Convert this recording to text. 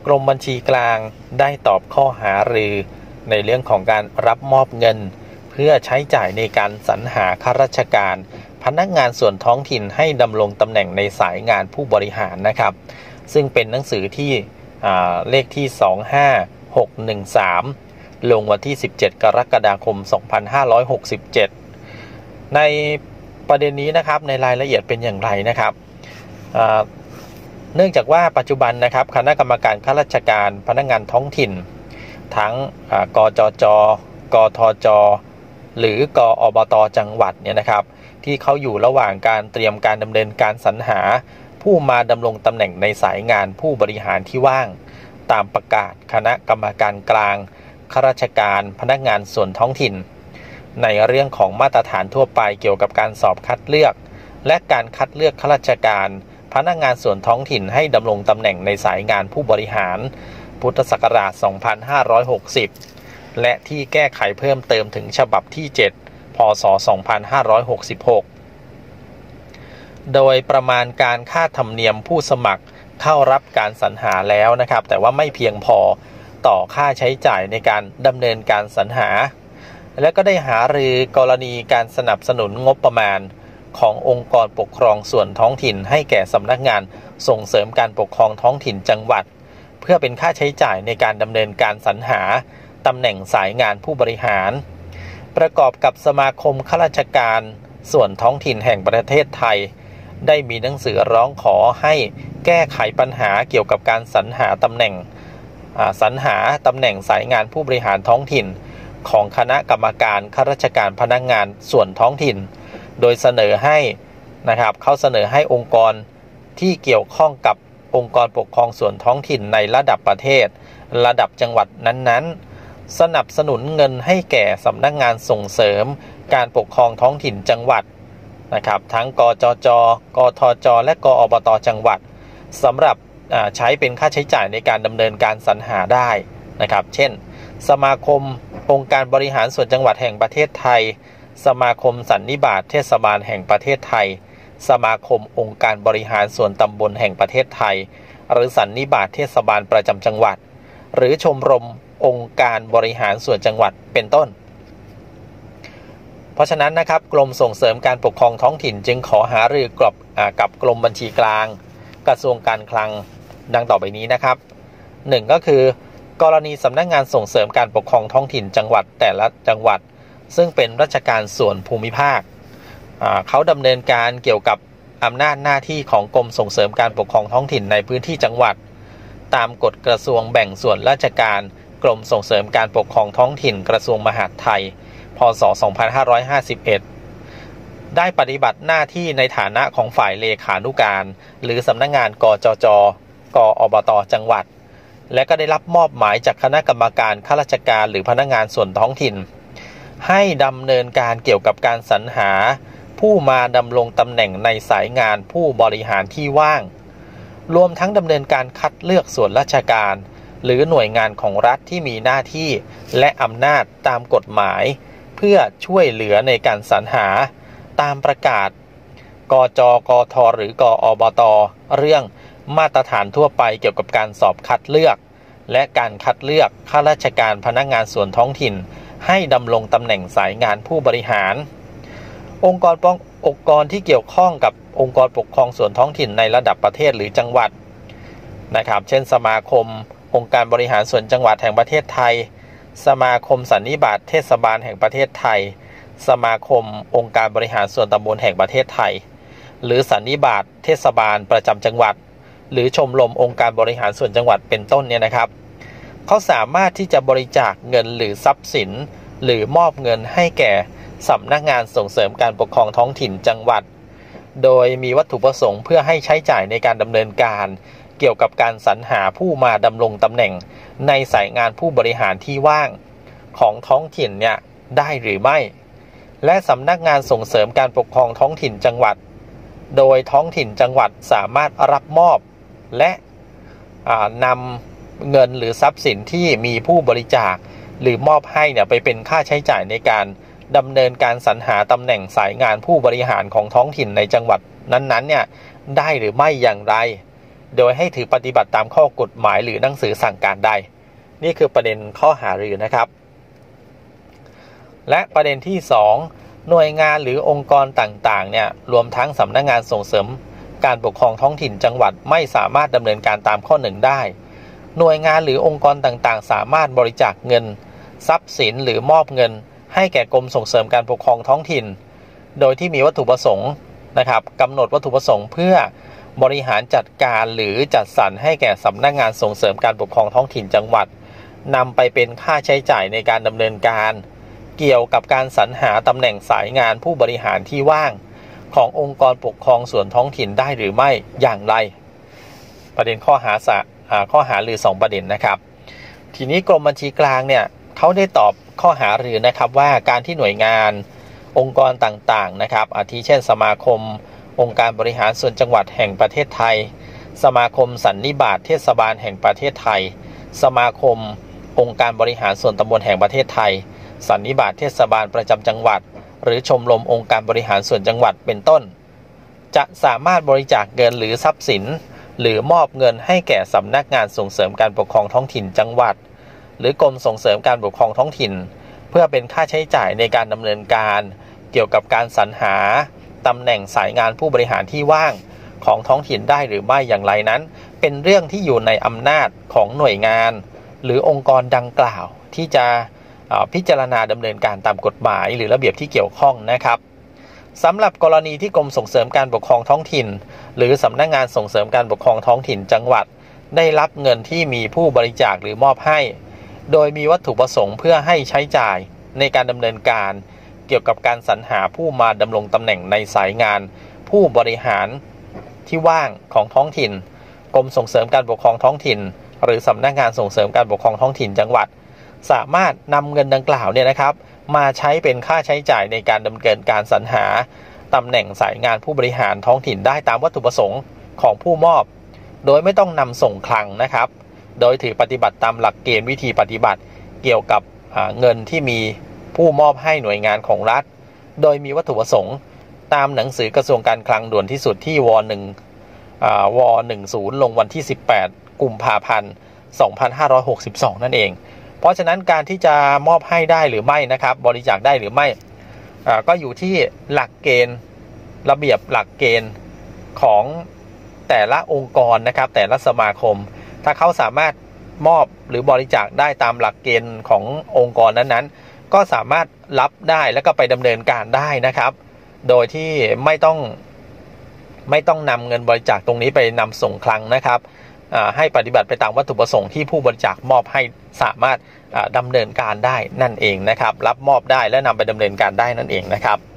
กรมบัญชีกลางได้ตอบข้อหารือในเรื่องของการรับมอบเงินเพื่อใช้จ่ายในการสรรหาข้าราชการพนักงานส่วนท้องถิ่นให้ดำรงตำแหน่งในสายงานผู้บริหารนะครับซึ่งเป็นหนังสือที่เลขที่25613ลงวันที่17กรกฎาคม2567ในประเด็นนี้นะครับในรายละเอียดเป็นอย่างไรนะครับเนื่องจากว่าปัจจุบันนะครับคณะกรรมการข้าราชการพนักงานท้องถิ่นทั้งกจจ.กทจ.หรือกอบต.จังหวัดเนี่ยนะครับที่เขาอยู่ระหว่างการเตรียมการดำเนินการสรรหาผู้มาดำรงตำแหน่งในสายงานผู้บริหารที่ว่างตามประกาศคณะกรรมการกลางข้าราชการพนักงานส่วนท้องถิ่นในเรื่องของมาตรฐานทั่วไปเกี่ยวกับการสอบคัดเลือกและการคัดเลือกข้าราชการพนักงานส่วนท้องถิ่นให้ดำรงตำแหน่งในสายงานผู้บริหารพุทธศักราช2560และที่แก้ไขเพิ่มเติมถึงฉบับที่7พศ2566โดยประมาณการค่าธรรมเนียมผู้สมัครเข้ารับการสรรหาแล้วนะครับแต่ว่าไม่เพียงพอต่อค่าใช้จ่ายในการดำเนินการสรรหาและก็ได้หารือกรณีการสนับสนุนงบประมาณขององค์กรปกครองส่วนท้องถิ่นให้แก่สำนักงานส่งเสริมการปกครองท้องถิ่นจังหวัดเพื่อเป็นค่าใช้จ่ายในการดำเนินการสรรหาตำแหน่งสายงานผู้บริหารประกอบกับสมาคมข้าราชการส่วนท้องถิ่นแห่งประเทศไทยได้มีหนังสือร้องขอให้แก้ไขปัญหาเกี่ยวกับการสรรหาตำแหน่งสายงานผู้บริหารท้องถิ่นของคณะกรรมการข้าราชการพนักงานส่วนท้องถิ่นโดยเสนอให้นะครับเขาเสนอให้องค์กรที่เกี่ยวข้องกับองค์กรปกครองส่วนท้องถิ่นในระดับประเทศระดับจังหวัดนั้นๆสนับสนุนเงินให้แก่สำนักงานส่งเสริมการปกครองท้องถิ่นจังหวัดนะครับทั้งกจจ.กทจ.และกอบต.จังหวัดสำหรับใช้เป็นค่าใช้จ่ายในการดำเนินการสรรหาได้นะครับเช่นสมาคมองค์การบริหารส่วนจังหวัดแห่งประเทศไทยสมาคมสันนิบาตเทศบาลแห่งประเทศไทยสมาคมองค์การบริหารส่วนตำบลแห่งประเทศไทยหรือสันนิบาตเทศบาลประจำจังหวัดหรือชมรมองค์การบริหารส่วนจังหวัดเป็นต้นเพราะฉะนั้นนะครับกรมส่งเสริมการปกครองท้องถิ่นจึงขอหารือกับกรมบัญชีกลางกระทรวงการคลังดังต่อไปนี้นะครับ1ก็คือกรณีสำนักงานส่งเสริมการปกครองท้องถิ่นจังหวัดแต่ละจังหวัดซึ่งเป็นราชการส่วนภูมิภาคเขาดำเนินการเกี่ยวกับอำนาจหน้าที่ของกรมส่งเสริมการปกครองท้องถิ่นในพื้นที่จังหวัดตามกฎกระทรวงแบ่งส่วนราชการกรมส่งเสริมการปกครองท้องถิ่นกระทรวงมหาดไทยพ.ศ. 2551ได้ปฏิบัติหน้าที่ในฐานะของฝ่ายเลขานุการหรือสำนักงานกจจ.กอบต.จังหวัดและก็ได้รับมอบหมายจากคณะกรรมการข้าราชการหรือพนักงานส่วนท้องถิ่นให้ดำเนินการเกี่ยวกับการสรรหาผู้มาดำรงตำแหน่งในสายงานผู้บริหารที่ว่างรวมทั้งดำเนินการคัดเลือกส่วนราชการหรือหน่วยงานของรัฐที่มีหน้าที่และอำนาจตามกฎหมายเพื่อช่วยเหลือในการสรรหาตามประกาศกจ.กท.หรือกอบต.เรื่องมาตรฐานทั่วไปเกี่ยวกับการสอบคัดเลือกและการคัดเลือกข้าราชการพนักงานส่วนท้องถิ่นให้ดำรงตำแหน่งสายงานผู้บริหารองค์กรที่เกี่ยวข้องกับองค์กรปกครองส่วนท้องถิ่นในระดับประเทศหรือจังหวัดนะครับเช่นสมาคมองค์การบริหารส่วนจังหวัดแห่งประเทศไทยสมาคมสันนิบาตเทศบาลแห่งประเทศไทยสมาคมองค์การบริหารส่วนตำบลแห่งประเทศไทยหรือสันนิบาตเทศบาลประจำจังหวัดหรือชมรมองค์การบริหารส่วนจังหวัดเป็นต้นเนี่ยนะครับเขาสามารถที่จะบริจาคเงินหรือทรัพย์สินหรือมอบเงินให้แก่สำนักงานส่งเสริมการปกครองท้องถิ่นจังหวัดโดยมีวัตถุประสงค์เพื่อให้ใช้จ่ายในการดำเนินการเกี่ยวกับการสรรหาผู้มาดำรงตำแหน่งในสายงานผู้บริหารที่ว่างของท้องถิ่นเนี่ยได้หรือไม่และสำนักงานส่งเสริมการปกครองท้องถิ่นจังหวัดโดยท้องถิ่นจังหวัดสามารถรับมอบและนำเงินหรือทรัพย์สินที่มีผู้บริจาคหรือมอบให้เนี่ยไปเป็นค่าใช้จ่ายในการดำเนินการสรรหาตำแหน่งสายงานผู้บริหารของท้องถิ่นในจังหวัดนั้นๆเนี่ยได้หรือไม่อย่างไรโดยให้ถือปฏิบัติตามข้อกฎหมายหรือหนังสือสั่งการใดนี่คือประเด็นข้อหารือนะครับและประเด็นที่2หน่วยงานหรือองค์กรต่างๆเนี่ยรวมทั้งสำนักงานส่งเสริมการปกครองท้องถิ่นจังหวัดไม่สามารถดำเนินการตามข้อ1ได้หน่วยงานหรือองค์กรต่างๆสามารถบริจาคเงินทรัพย์สินหรือมอบเงินให้แก่กรมส่งเสริมการปกครองท้องถิ่นโดยที่มีวัตถุประสงค์นะครับกำหนดวัตถุประสงค์เพื่อบริหารจัดการหรือจัดสรรให้แก่สำนักงานส่งเสริมการปกครองท้องถิ่นจังหวัดนำไปเป็นค่าใช้จ่ายในการดำเนินการเกี่ยวกับการสรรหาตำแหน่งสายงานผู้บริหารที่ว่างขององค์กรปกครองส่วนท้องถิ่นได้หรือไม่อย่างไรประเด็นข้อหารือ2ประเด็นนะครับทีนี้กรมบัญชีกลางเนี่ยเขาได้ตอบข้อหารือนะครับว่าการที่หน่วยงานองค์กรต่างๆนะครับอาทิเช่นสมาคมองค์การบริหารส่วนจังหวัดแห่งประเทศไทยสมาคมสันนิบาตเทศบาลแห่งประเทศไทยสมาคมองค์การบริหารส่วนตำบลแห่งประเทศไทยสันนิบาตเทศบาลประจำจังหวัดหรือชมรมองค์การบริหารส่วนจังหวัดเป็นต้นจะสามารถบริจาคเงินหรือทรัพย์สินหรือมอบเงินให้แก่สำนักงานส่งเสริมการปกครองท้องถิ่นจังหวัดหรือกรมส่งเสริมการปกครองท้องถิ่นเพื่อเป็นค่าใช้จ่ายในการดำเนินการเกี่ยวกับการสรรหาตำแหน่งสายงานผู้บริหารที่ว่างของท้องถิ่นได้หรือไม่อย่างไรนั้นเป็นเรื่องที่อยู่ในอำนาจของหน่วยงานหรือองค์กรดังกล่าวที่จะพิจารณาดำเนินการตามกฎหมายหรือระเบียบที่เกี่ยวข้องนะครับสำหรับกรณีที่กรมส่งเสริมการปกครองท้องถิ่นหรือสำนักงานส่งเสริมการปกครองท้องถิ่นจังหวัดได้รับเงินที่มีผู้บริจาคหรือมอบให้โดยมีวัตถุประสงค์เพื่อให้ใช้จ่ายในการดำเนินการเกี่ยวกับการสรรหาผู้มาดำรงตำแหน่งในสายงานผู้บริหารที่ว่างของท้องถิ่นกรมส่งเสริมการปกครองท้องถิ่นหรือสำนักงานส่งเสริมการปกครองท้องถิ่นจังหวัดสามารถนำเงินดังกล่าวเนี่ยนะครับมาใช้เป็นค่าใช้จ่ายในการดำเนินการสรรหาตำแหน่งสายงานผู้บริหารท้องถิ่นได้ตามวัตถุประสงค์ของผู้มอบโดยไม่ต้องนำส่งคลังนะครับโดยถือปฏิบัติตามหลักเกณฑ์วิธีปฏิบัติเกี่ยวกับเงินที่มีผู้มอบให้หน่วยงานของรัฐโดยมีวัตถุประสงค์ตามหนังสือกระทรวงการคลังด่วนที่สุดที่ว10 ลงวันที่18 กุมภาพันธ์ 2562 นั่นเองเพราะฉะนั้นการที่จะมอบให้ได้หรือไม่นะครับบริจาคได้หรือไม่ก็อยู่ที่หลักเกณฑ์ระเบียบหลักเกณฑ์ของแต่ละองค์กรนะครับแต่ละสมาคมถ้าเขาสามารถมอบหรือบริจาคได้ตามหลักเกณฑ์ขององค์กรนั้นๆก็สามารถรับได้แล้วก็ไปดำเนินการได้นะครับโดยที่ไม่ต้องนำเงินบริจาคตรงนี้ไปนำส่งคลังนะครับให้ปฏิบัติไปตามวัตถุประสงค์ที่ผู้บริจาคมอบให้สามารถดำเนินการได้นั่นเองนะครับรับมอบได้และนำไปดำเนินการได้นั่นเองนะครับ